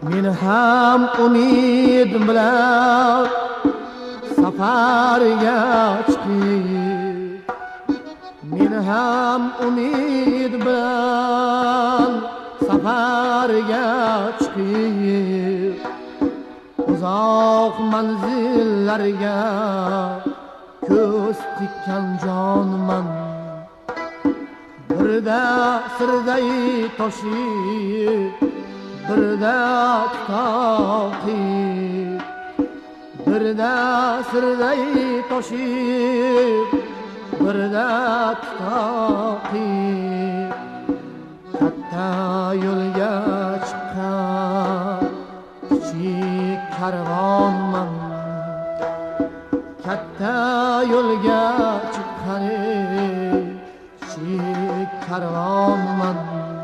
Men ham umid bilan safarga chiqib, men ham umid bilan safarga chiqib, uzoq manzillarga ko'z tikkan jonman. Birda sirday toshib, birda toqib, birda sirday toshib, birda toqib, katta yo'lga chiqqan kichik karvonman. Katta yo'lga chiqqan kichik karvonman.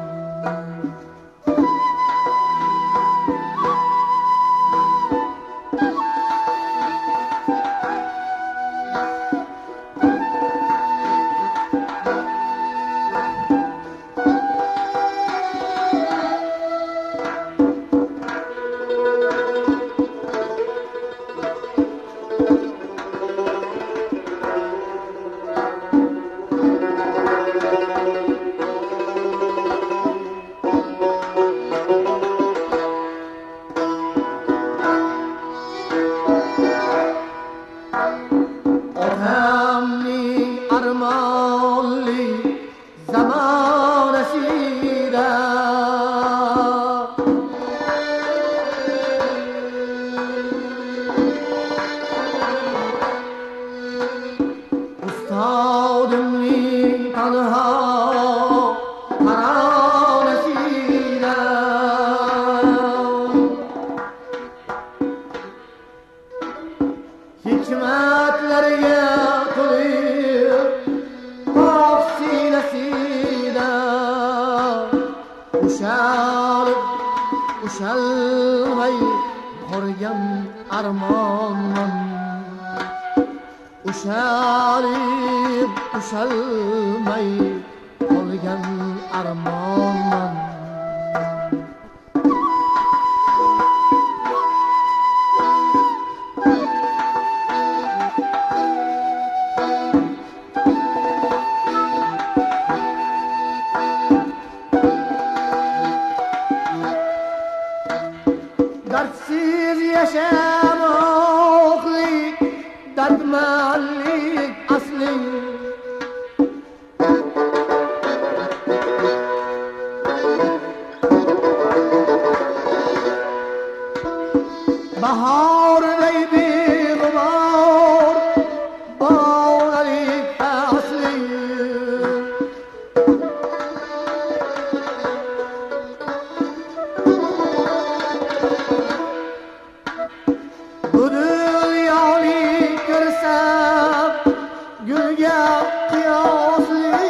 Hikmatlarga to'lib pok sinasida ushalmay qolgan armonman. Ushalmay qolgan armonman. Dardsiz yaşamoqlik, dardmanlik asli. Bahorday beg'ubor, bog'lik asli. Bu dunyoni ko'rsam gulga qiyosli,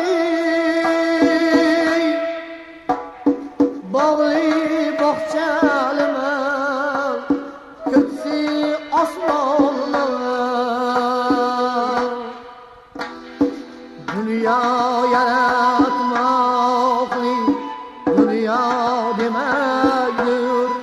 bog'li bog'chaliman, kursi osmonman. Dunyo yaratmoqlik, dunyo demakdir,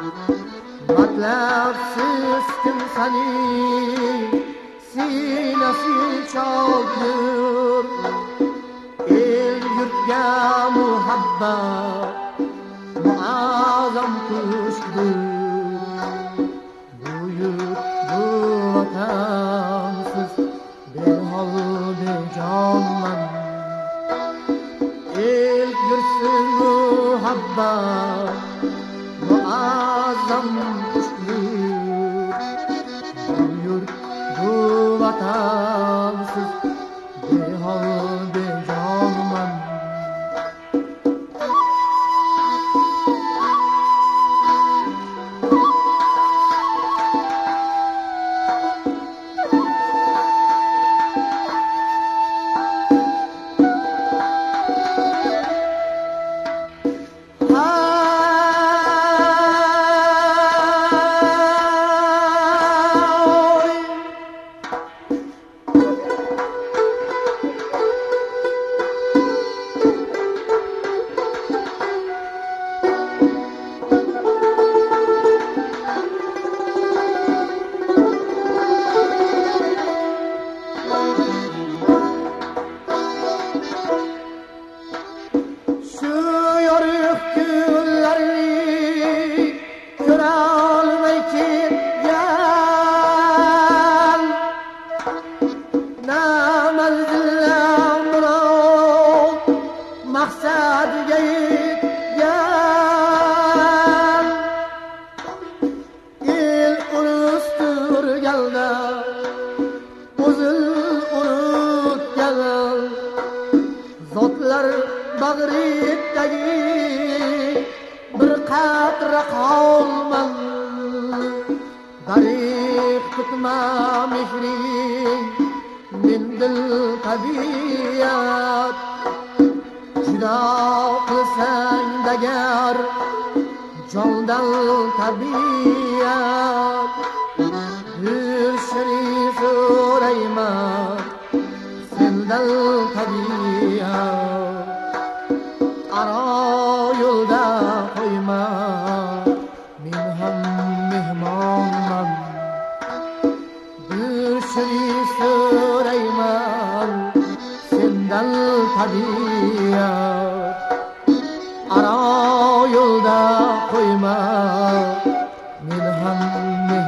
matlabsiz kimsaning sinasi chokdir. El yurtga muhabbat muazzam kuchdir. Bu yurt, bu vatansiz behol bejonman. El yurtsin muhabbat muazzam kuchdir. Bu yurt, bu vatansiz behol bejonman. tabiat judo qilsang dagar jondan tabiat yurishini so'rayman sendan tabiat aro yo'lda qo'yma men ham mehmonman yurishini so'rayman sendan tabiat aro yo'lda qo'yma men ham